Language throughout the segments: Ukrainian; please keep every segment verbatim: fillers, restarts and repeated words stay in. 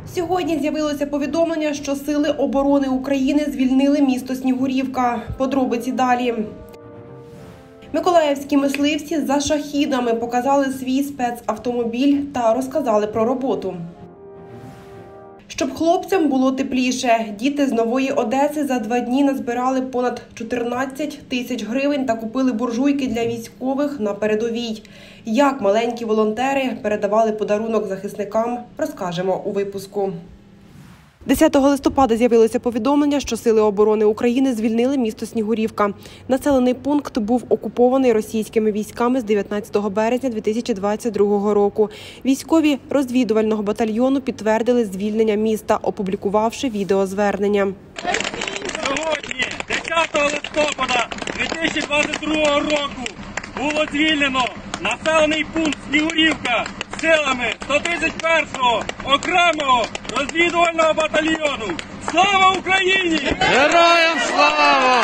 Сьогодні з'явилося повідомлення, що Сили оборони України звільнили місто Снігурівка. Подробиці далі. Миколаївські мисливці за шахідами показали свій спецавтомобіль та розказали про роботу. Щоб хлопцям було тепліше, діти з Нової Одеси за два дні назбирали понад чотирнадцять тисяч гривень та купили буржуйки для військових на передовій. Як маленькі волонтери передавали подарунок захисникам, розкажемо у випуску. десятого листопада з'явилося повідомлення, що Сили оборони України звільнили місто Снігурівка. Населений пункт був окупований російськими військами з дев'ятнадцятого березня дві тисячі двадцять другого року. Військові розвідувального батальйону підтвердили звільнення міста, опублікувавши відеозвернення. Сьогодні, десятого листопада дві тисячі двадцять другого року, було звільнено населений пункт Снігурівка силами сто тридцять першого окремого розвідувального батальйону. Слава Україні! Героям слава!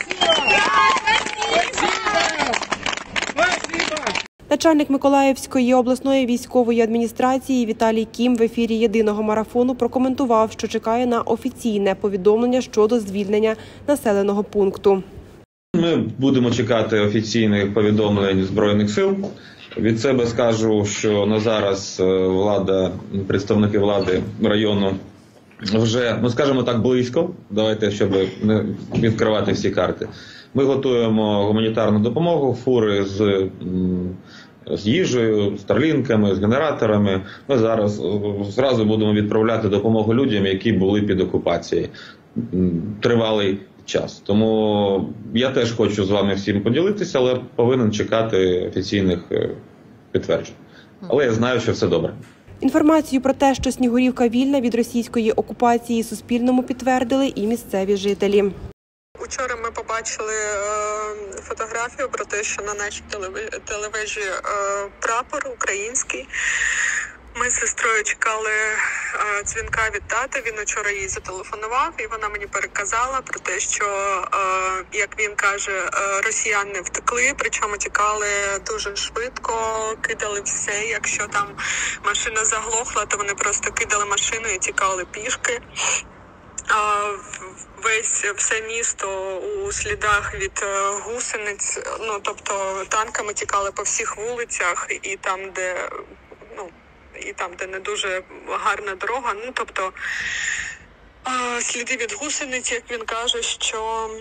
Начальник Миколаївської обласної військової адміністрації Віталій Кім в ефірі єдиного марафону прокоментував, що чекає на офіційне повідомлення щодо звільнення населеного пункту. Ми будемо чекати офіційних повідомлень Збройних сил. Від себе скажу, що на зараз влада, представники влади району вже, ну скажімо так, близько. Давайте, щоб не відкривати всі карти. Ми готуємо гуманітарну допомогу, фури з, з їжею, з старлінками, з генераторами. Ми зараз зразу будемо відправляти допомогу людям, які були під окупацією тривалий час. Тому я теж хочу з вами всім поділитися, але повинен чекати офіційних підтверджень. Але я знаю, що все добре. Інформацію про те, що Снігурівка вільна від російської окупації, Суспільному підтвердили і місцеві жителі. Учора ми побачили е, фотографію про те, що на нашій телевежі е, прапор український. Ми з сестрою чекали е, дзвінка від тата, він учора їй зателефонував і вона мені переказала про те, що, е, як він каже, е, росіяни втекли, причому тікали дуже швидко, кидали все, якщо там машина заглохла, то вони просто кидали машину і тікали пішки. А весь все місто у слідах від гусениць, ну тобто танками тікали по всіх вулицях і там, де ну і там, де не дуже гарна дорога. Ну тобто а, сліди від гусениць, як він каже, що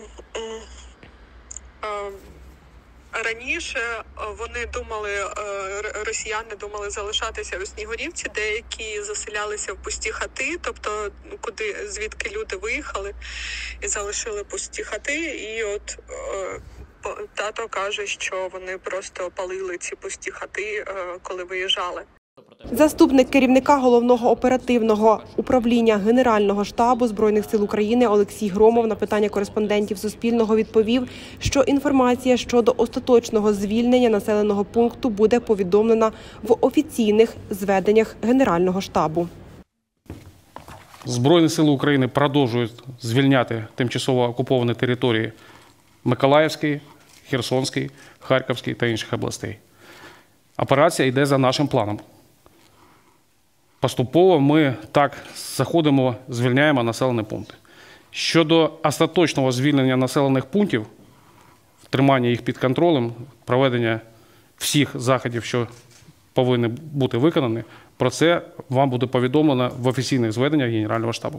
а, раніше вони думали, росіяни думали залишатися у Снігурівці, деякі заселялися в пусті хати, тобто куди, звідки люди виїхали і залишили пусті хати, і от тато каже, що вони просто палили ці пусті хати, коли виїжджали. Заступник керівника Головного оперативного управління Генерального штабу Збройних сил України Олексій Громов на питання кореспондентів Суспільного відповів, що інформація щодо остаточного звільнення населеного пункту буде повідомлена в офіційних зведеннях Генерального штабу. Збройні сили України продовжують звільняти тимчасово окуповані території Миколаївської, Херсонської, Харківської та інших областей. Операція йде за нашим планом. Поступово ми так заходимо, звільняємо населені пункти. Щодо остаточного звільнення населених пунктів, тримання їх під контролем, проведення всіх заходів, що повинні бути виконані, про це вам буде повідомлено в офіційних зведеннях Генерального штабу.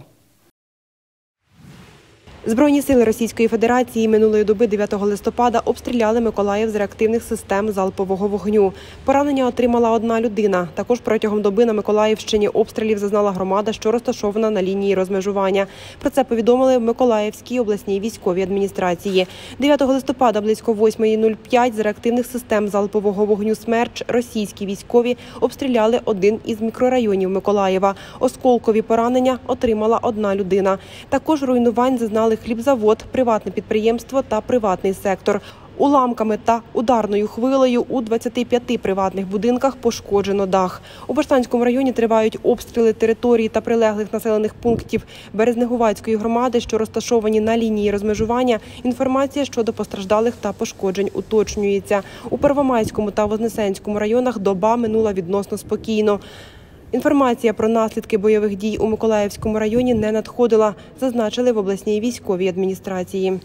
Збройні сили Російської Федерації минулої доби дев'ятого листопада обстріляли Миколаїв з реактивних систем залпового вогню. Поранення отримала одна людина. Також протягом доби на Миколаївщині обстрілів зазнала громада, що розташована на лінії розмежування. Про це повідомили в Миколаївській обласній військовій адміністрації. дев'ятого листопада близько восьмої нуль п'ять з реактивних систем залпового вогню «Смерч» російські військові обстріляли один із мікрорайонів Миколаєва. Осколкові поранення отримала одна людина. Також руйнувань зазнали хлібзавод, приватне підприємство та приватний сектор. Уламками та ударною хвилею у двадцяти п'яти приватних будинках пошкоджено дах. У Баштанському районі тривають обстріли території та прилеглих населених пунктів Березнегуватської громади, що розташовані на лінії розмежування. Інформація щодо постраждалих та пошкоджень уточнюється. У Первомайському та Вознесенському районах доба минула відносно спокійно. Інформація про наслідки бойових дій у Миколаївському районі не надходила, зазначили в обласній військовій адміністрації.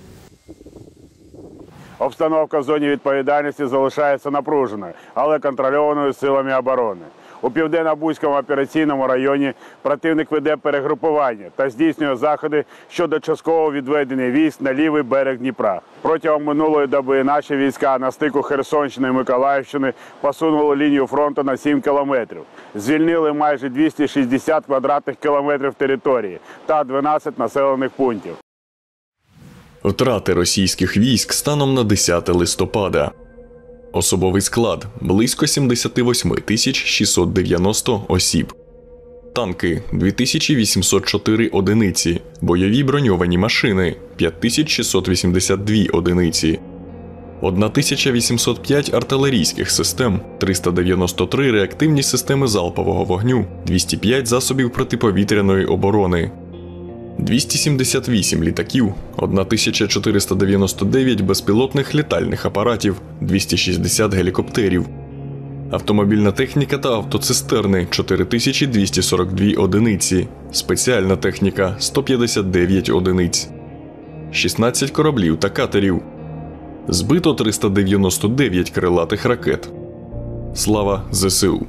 Обстановка в зоні відповідальності залишається напруженою, але контрольованою силами оборони. У Південно-Бузькому операційному районі противник веде перегрупування та здійснює заходи щодо часткового відведення військ на лівий берег Дніпра. Протягом минулої доби наші війська на стику Херсонщини і Миколаївщини посунули лінію фронту на сім кілометрів. Звільнили майже двісті шістдесят квадратних кілометрів території та дванадцять населених пунктів. Втрати російських військ станом на десяте листопада. Особовий склад – близько сімдесят вісім тисяч шістсот дев'яносто осіб. Танки – дві тисячі вісімсот чотири одиниці. Бойові броньовані машини – п'ять тисяч шістсот вісімдесят дві одиниці. тисяча вісімсот п'ять артилерійських систем, триста дев'яносто три реактивні системи залпового вогню, двісті п'ять засобів протиповітряної оборони. двісті сімдесят вісім літаків, тисяча чотириста дев'яносто дев'ять безпілотних літальних апаратів, двісті шістдесят гелікоптерів. Автомобільна техніка та автоцистерни – чотири тисячі двісті сорок дві одиниці, спеціальна техніка – сто п'ятдесят дев'ять одиниць. шістнадцять кораблів та катерів. Збито триста дев'яносто дев'ять крилатих ракет. Слава ЗСУ!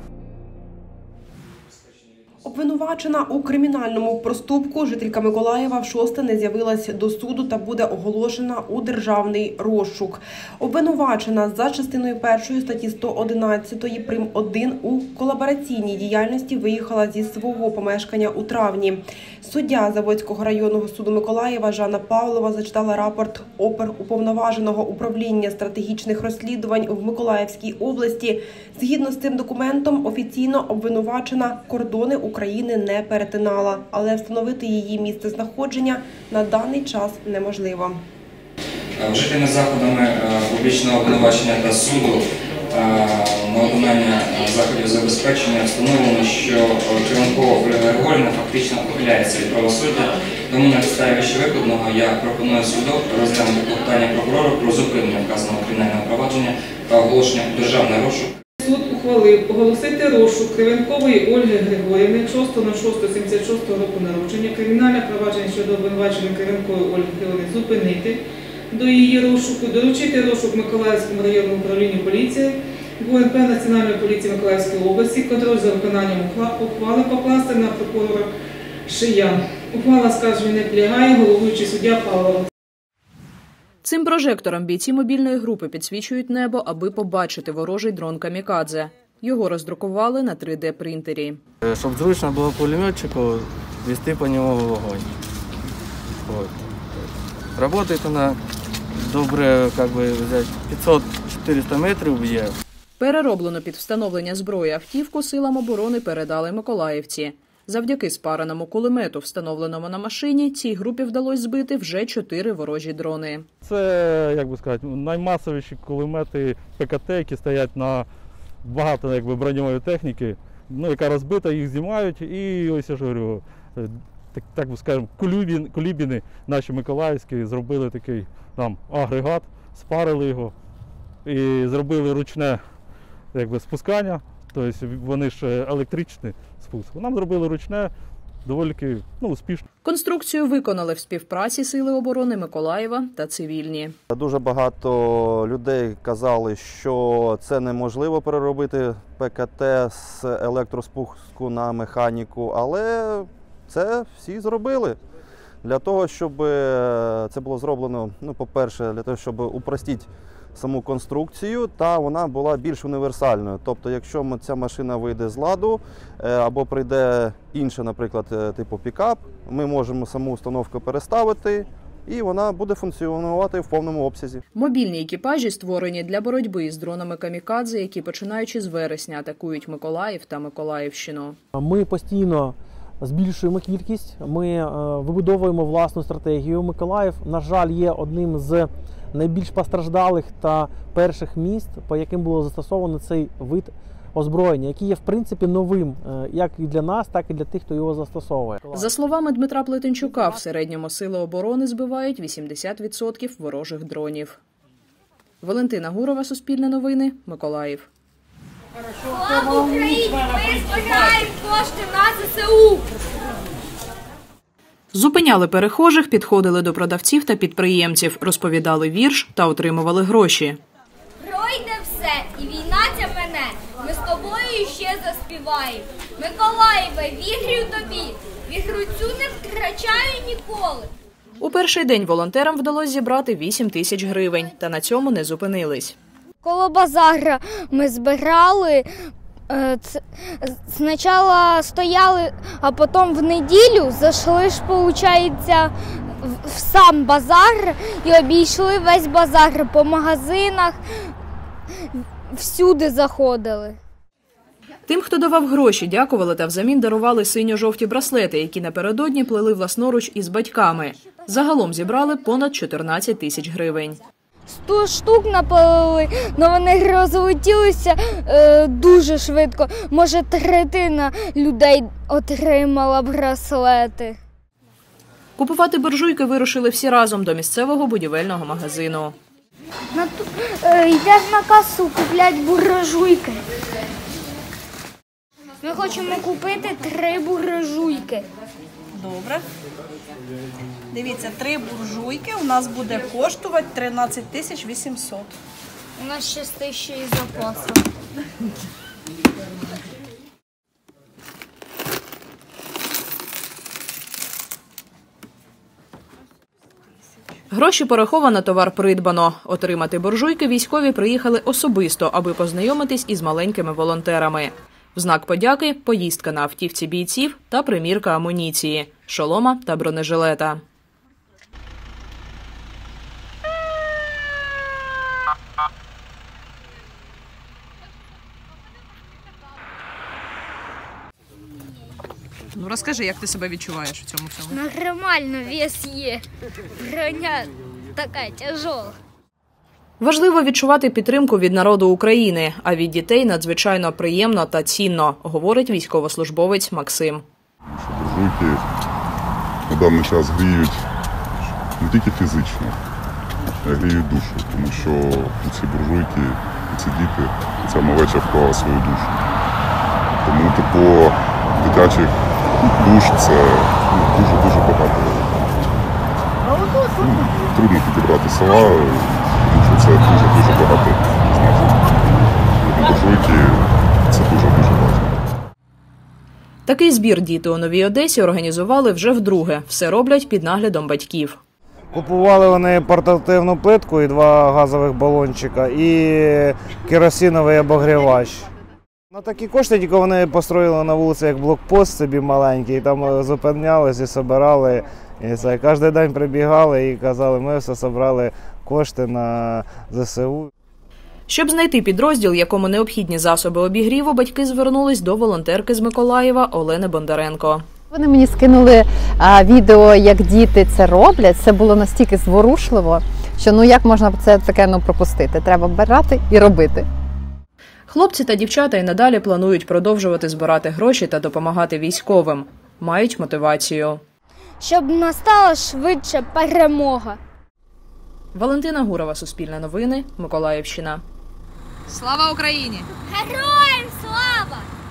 Обвинувачена у кримінальному проступку жителька Миколаєва вшосте не з'явилась до суду та буде оголошена у державний розшук. Обвинувачена за частиною першої статті сто одинадцять прим. один у колабораційній діяльності виїхала зі свого помешкання у травні. Суддя Заводського районного суду Миколаєва Жанна Павлова зачитала рапорт оперуповноваженого управління стратегічних розслідувань в Миколаївській області. Згідно з цим документом, офіційно обвинувачена кордони України не перетинала, але встановити її місцезнаходження на даний час неможливо. Вжитими заходами публічного обвинувачення та суду на виконання заходів забезпечення встановлено, що Кривенкова Ольга Григорівна фактично ухиляється від правосуддя, тому на підставі вищевикладеного я пропоную суду розглянути клопотання прокурора про зупинення вказаного кримінального провадження та оголошення у державний розшук. Суд ухвалив оголосити розшук Кривенкової Ольги Григорівни шостого шостого сімдесят шостого року народження, кримінальне провадження щодо обвинуваченої Кривенкової Ольги Григорівни зупинити до її розшуку, доручити розшук Миколаївському районному управлінню поліції, ГУНП Національної поліції Миколаївської області, контроль за виконанням ухвали покласти на прокурора Шия. Ухвала скарження не підлягає, головуючий суддя Павлова. Цим прожектором бійці мобільної групи підсвічують небо, аби побачити ворожий дрон «Камікадзе». Його роздрукували на три де принтері. Щоб зручно було пулеметчику вести по ньому вогонь. От. Работает вона добре, як би взяти, п'ятсот-чотириста метрів є. Перероблену під встановлення зброї автівку силам оборони передали миколаївці. Завдяки спареному кулемету, встановленому на машині, цій групі вдалося збити вже чотири ворожі дрони. Це, як би сказати, наймасовіші кулемети ПКТ, які стоять на багато якби, броньової техніки, ну, яка розбита, їх знімають і ось я ж говорю, так, так би скажемо, кулібіни, кулібіни наші миколаївські зробили такий там агрегат, спарили його і зробили ручне якби, спускання. Тобто вони ж електричний спуск. Нам зробили ручне, доволі ну, успішно. Конструкцію виконали в співпраці Сили оборони Миколаєва та цивільні. Дуже багато людей казали, що це неможливо переробити ПКТ з електроспуску на механіку, але це всі зробили. Для того, щоб це було зроблено, ну, по-перше, для того, щоб упростити саму конструкцію, та вона була більш універсальною. Тобто, якщо ця машина вийде з ладу, або прийде інша, наприклад, типу пікап, ми можемо саму установку переставити, і вона буде функціонувати в повному обсязі. Мобільні екіпажі створені для боротьби з дронами «Камікадзе», які починаючи з вересня атакують Миколаїв та Миколаївщину. Ми постійно збільшуємо кількість, ми вибудовуємо власну стратегію. Миколаїв, на жаль, є одним з найбільш постраждалих та перших міст, по яким було застосовано цей вид озброєння, який є, в принципі, новим як і для нас, так і для тих, хто його застосовує. За словами Дмитра Плетенчука, в середньому Сили оборони збивають вісімдесят відсотків ворожих дронів. Валентина Гурова, Суспільне новини, Миколаїв. Слава Україні! Ми збираємо кошти на зе се у! Зупиняли перехожих, підходили до продавців та підприємців, розповідали вірш та отримували гроші. Пройде все, і війна ця мене. Ми з тобою ще заспіваємо. Миколаєве, вірю тобі. Віру цю не втрачаю ніколи. У перший день волонтерам вдалося зібрати вісім тисяч гривень, та на цьому не зупинились. Коло базара ми збирали. Спочатку стояли, а потім в неділю зайшли ж, виходить, в сам базар і обійшли весь базар по магазинах, всюди заходили. Тим, хто давав гроші, дякували та взамін дарували синьо-жовті браслети, які напередодні плели власноруч із батьками. Загалом зібрали понад чотирнадцять тисяч гривень. Сто штук напалили, але вони розлетілися е, дуже швидко. Може, третина людей отримала браслети. Купувати буржуйки вирушили всі разом до місцевого будівельного магазину. На, е, йдеш на касу купляти буржуйки. Ми хочемо купити три буржуйки. Добре. Дивіться, три буржуйки у нас буде коштувати тринадцять тисяч вісімсот. У нас ще тисяча із запасом. Гроші пораховано, товар придбано. Отримати буржуйки військові приїхали особисто, аби познайомитись із маленькими волонтерами. В знак подяки – поїздка на автівці бійців та примірка амуніції – шолома та бронежилета. Ну розкажи, як ти себе відчуваєш у цьому всьому? Нормально, вес є. Броня така тяжола. Важливо відчувати підтримку від народу України, а від дітей надзвичайно приємно та цінно, говорить військовослужбовець Максим. Буржуйки на даний час гріють не тільки фізично, а й гріють душу, тому що ці буржуйки, ці діти, ця малеча вклала свою душу. Тому тепло дитячих душ – це дуже-дуже багато. Ну, трудно підібрати слова, тому що це дуже-дуже багато значень. Буржуйки – це дуже-дуже важливо. Такий збір діти у Новій Одесі організували вже вдруге. Все роблять під наглядом батьків. Купували вони портативну плитку і два газових балончика, і керосиновий обогрівач. На такі кошти тільки вони построїли на вулиці як блокпост собі маленький, там зупинялися і збирали. І це, кожен день прибігали і казали, ми все зібрали кошти на зе се у. Щоб знайти підрозділ, якому необхідні засоби обігріву, батьки звернулись до волонтерки з Миколаєва Олени Бондаренко. Вони мені скинули а, відео, як діти це роблять. Це було настільки зворушливо, що ну як можна це таке ну, пропустити. Треба брати і робити. Хлопці та дівчата і надалі планують продовжувати збирати гроші та допомагати військовим. Мають мотивацію. Щоб настала швидше перемога. Валентина Гурова, Суспільне новини, Миколаївщина. Слава Україні! Героям слава!